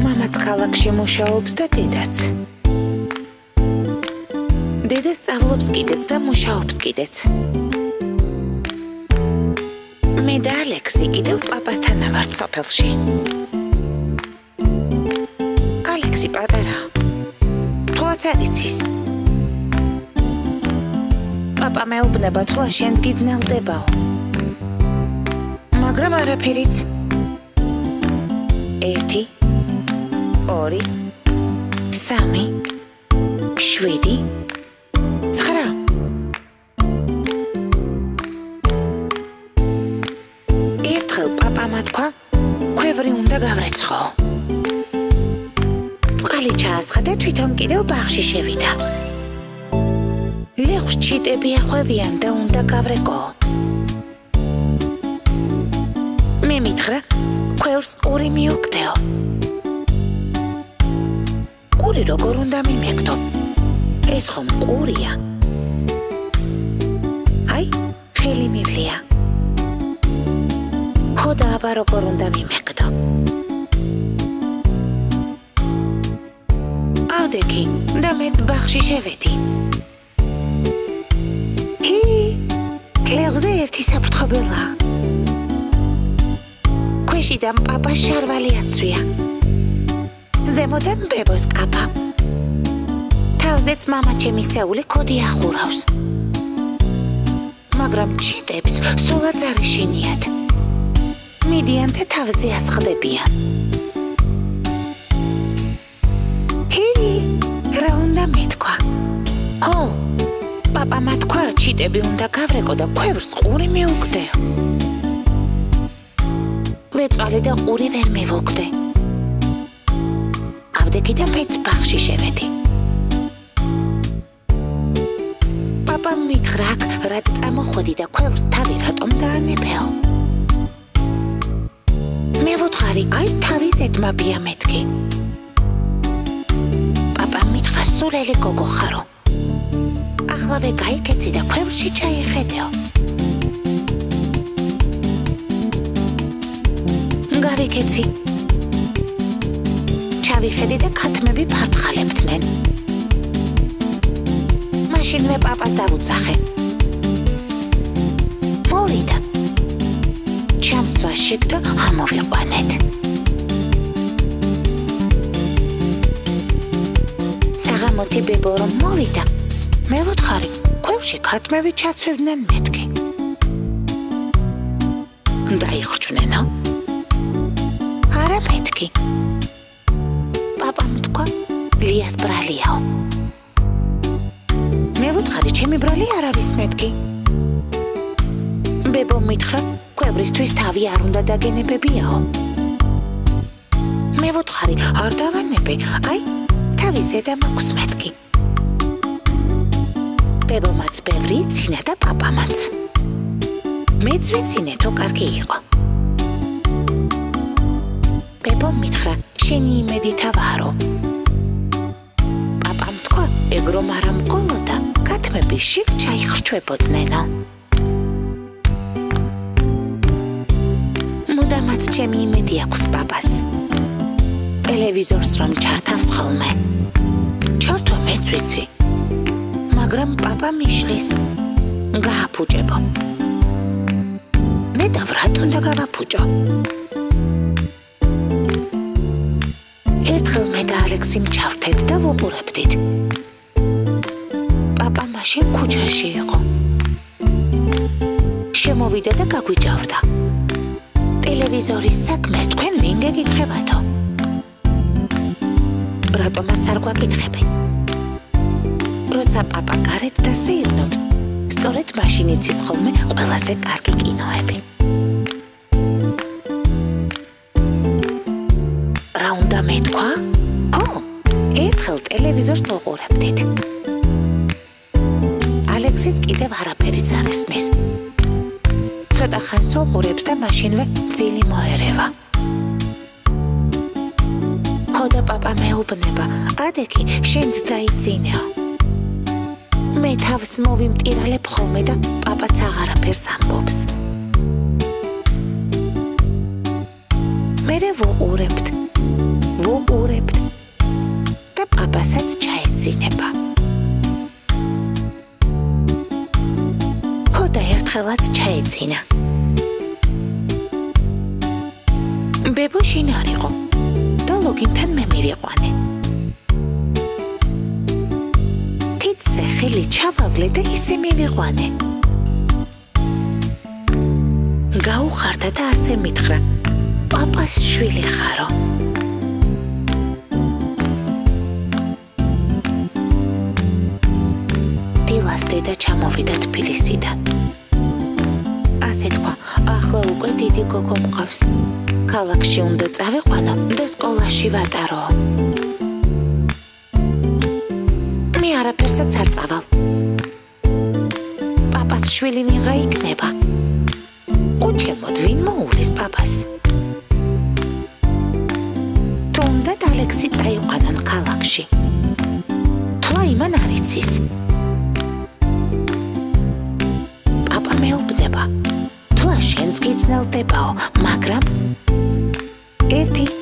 მამაც ქალაქში მუშაობს და დედაც. დედა სწავლობს კიდეც და მუშაობს კიდეც. მე და ალექსი კიდევ პაპასთან ვართ სოფელში. ალექსი პატარა. თვალს არ იცის. პაპა მეუბნება თვალ შენს გიძნელდებაო. მაგრამ არაფერიც. 1 2 3 7 9 ერთხელ პაპამა თქვა ქვევრი უნდა გავრეცხო. წყალი ჩაასხა და თვითონ კიდევ ბაღში შევიდა. ლეხს ჩიტები ახვევიან და უნდა გავრეკო. მე მითხრა ქვევს ყური მიუგდეო. ყური როგორ უნდა მიმეგდო? ეს ხომ ყურია. აი, ხელი მივლია. ხოდა აბა როგორ უნდა მიმეგდო? ავდექი და მეც ბაღში შევედი. ლეხზე ერთი საფრთხობელა. ქვეშიდან პაპა შარვალი აცვია. ზემოდან ბებოს კაფა. თავზეც მამა ჩემი სეული კოდი ახურავს. მაგრამ ჩიტებს სულაც არ ეშინიათ. მიდიან და თავზე ასხდებიან. რა უნდა მეთქვა? ო, პაპამა თქვა ჩიტები უნდა გავრეკო და ქვევს ყური მიუგდეო. ვეწვალე და ყური ვერ მივუგდე. ავდექი და მეც ბაღში შევედი. პაპამ მითხრა რად წამოხვედი და ქვევს თავი რატომ დაანებეო. მე ვუთხარი, აი თავი ზედმაბია მეთქი. პაპამ მითხრა სულელი გოგო ხარო. ახლავე გაიქეცი და ქვევში ჩაიხედეო. გავიქეცი. ჩავიხედი და ქათმები ფარტყალებდნენ. მაშინვე პაპას დავუძახე. მოვიდა. ჩამსვა შეგდა ამოვიყვანეთ. საღამოთი ბებო რომ მოვიდა. მე ვუთხარი, ქვევში ქათმები ჩაცვევდნენ მეთქი. დაიხრჩნენო? არა მეთქი. პაპამ თქვა, ლიას ბრალიაო. მე ვუთხარი, ჩემი ბრალი არ არის მეთქი. ბებო მითხრა, ქვევრისთვის თავი არ უნდა დაგენებებიაო. მე ვუთხარი, არ დავანებე, აი, თავი ზედა მაქვს მეთქი. ბებომაც ბევრი ცინა და პაპამაც. მეც ვიცინე თუ კარგი იყო. ბებო მითხრა, შენი იმედით ავარო. პაპამ თქვა, ეგრო არა მყოლოდა, ქათმები შიგ ჩაიხრჩვებოდნენო. მუდამაც ჩემი იმედი აქვს პაპას. ტელევიზორს რომ ჩართავს ხოლმე. ჩართვა მეც ვიცი. მაგრამ პაპა მიშლის. გააფუჭებო. მე დავრად უნდა გავაფუჭო. ერთხელ მე და ალექსიმ ჩავთეთ და ვუყურებდით. პაპა მაშინ ქუჩაში იყო. შემოვიდა და გაგვიჯავდა. ტელევიზორის საქმეს თქვენ ვინ გეკითხებათო? რატომაც არ გვაკითხებენ? როცა პაპა გარეთ დასეირნობს, სწორედ მაშინ იცის ხოლმე ყველაზე კარგი კინოები. რა უნდა მეთქვა? ო, ერთხელ ტელევიზორს ვუყურებდით. ალექსიც კიდევ არაფერიც არ ესმის. ცოტა ხანს უყურებს და მაშინვე ძილი მოერევა. ხოდა პაპა მეუბნება, ადექი შენც დაიძინეო. მე თავს მოვიმტირალებ ხოლმე და პაპაც აღარაფერს ამბობს. მერე ვუყურებთ. ვუყურებთ და პაპასაც ჩაეძინება. და ერთხელაც ჩაეძინა. ბებო შინ არ იყო და ლოგინთან მე მივიყვანე. თითზე ხელი ჩავავლე და ისე მივიყვანე. გაუხარდა და ასე მითხრა, პაპას შვილი ხარო. დილას დედა ჩამოვიდა თბილისიდან. ასე თქვა, ახლა უკვე დიდი გოგო მყავს. ქალაქში უნდა წავიყვანო და სკოლაში ვატარო. მე არაფერსაც არ წავალ. პაპას შვილი მიღა იქნება. უჩემოდ ვინ მოუვლის პაპას. თუნდაც ალექსი წაიყვანან ქალაქში. თვლა იმან არ იცის. პაპა მეუბნება. შენც გიცნელდებაო, მაგრამ ერთი